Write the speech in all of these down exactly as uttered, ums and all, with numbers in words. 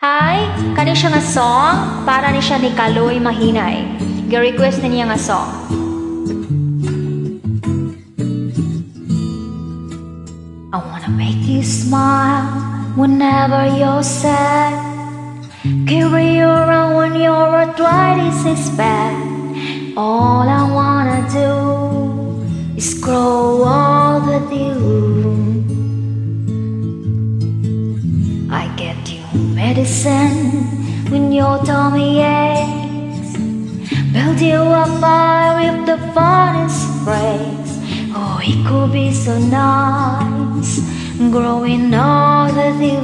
Hi, kani siya nga song para ni siya ni Kaloy Mahinay. Gi-request na niya nga song. I wanna make you smile whenever you're sad. Carry you around when your arthritis is bad. All I wanna do is grow old with you. I get you medicine when your tummy aches, build you a fire if the furnace breaks. Oh, it could be so nice growing old with you.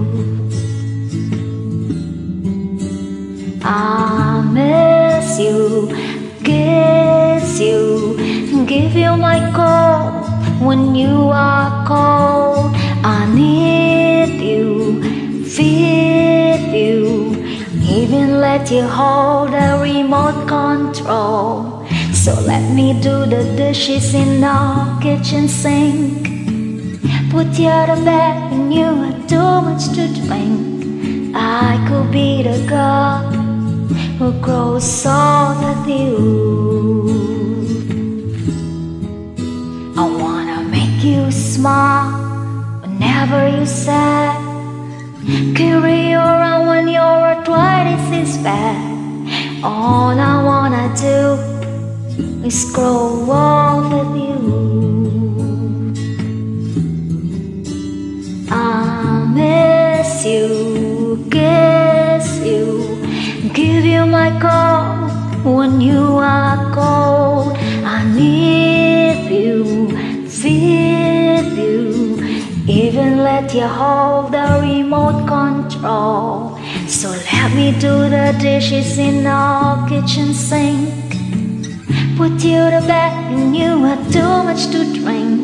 I miss you, kiss you, give you my coat when you are cold. I need you, feed you, even let you hold the remote control. So let me do the dishes in our kitchen sink, put you to bed when you have too much to drink. I could be the girl who grows old with you. I wanna make you smile whenever you're sad, carry you around when your arthritis is bad. All I wanna do is grow old with you. I miss you, kiss you, give you my coat when you are cold. I need you, feed you, even let you hold the remote control. So let me do the dishes in our kitchen sink, put you to bed when you have too much to drink.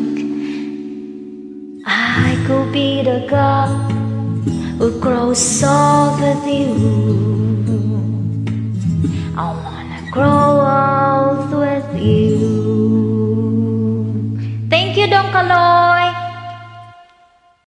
I could be the girl who grows old with you. I wanna grow